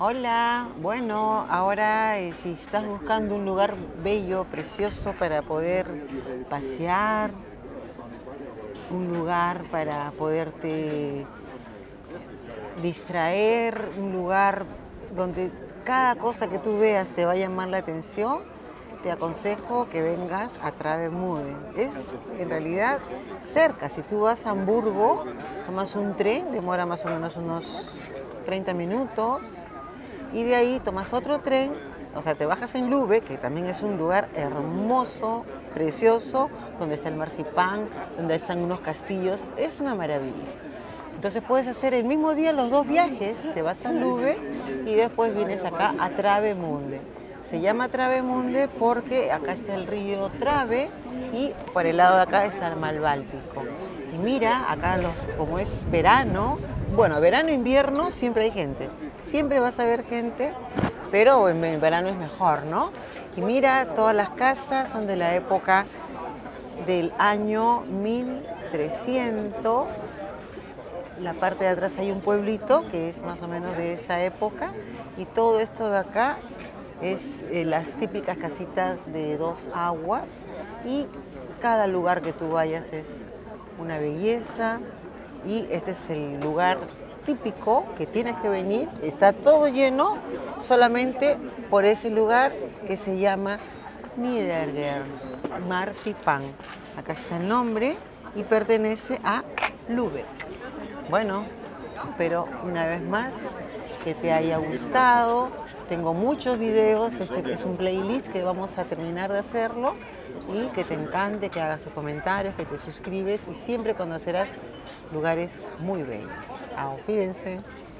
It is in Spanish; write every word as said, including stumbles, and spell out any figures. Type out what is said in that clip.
Hola, bueno, ahora eh, si estás buscando un lugar bello, precioso para poder pasear, un lugar para poderte distraer, un lugar donde cada cosa que tú veas te va a llamar la atención, te aconsejo que vengas a Travemünde. Es en realidad cerca. Si tú vas a Hamburgo, tomas un tren, demora más o menos unos treinta minutos, y de ahí tomas otro tren, o sea, te bajas en Lübeck, que también es un lugar hermoso, precioso, donde está el marcipán, donde están unos castillos, es una maravilla. Entonces puedes hacer el mismo día los dos viajes, te vas a Lübeck y después vienes acá a Travemünde. Se llama Travemünde porque acá está el río Trave y por el lado de acá está el mar Báltico. Y mira, acá los, como es verano, bueno, verano e invierno siempre hay gente, siempre vas a ver gente, pero en verano es mejor, ¿no? Y mira, todas las casas son de la época del año mil trescientos. La parte de atrás hay un pueblito que es más o menos de esa época y todo esto de acá es eh, las típicas casitas de dos aguas y cada lugar que tú vayas es una belleza y este es el lugar típico que tienes que venir. Está todo lleno solamente por ese lugar que se llama Niedergern, Marzipan. Acá está el nombre y pertenece a Lübeck. Bueno, espero una vez más que te haya gustado. Tengo muchos videos, este es un playlist que vamos a terminar de hacerlo y que te encante, que hagas tus comentarios, que te suscribes y siempre conocerás lugares muy bellos. Auf Wiedersehen.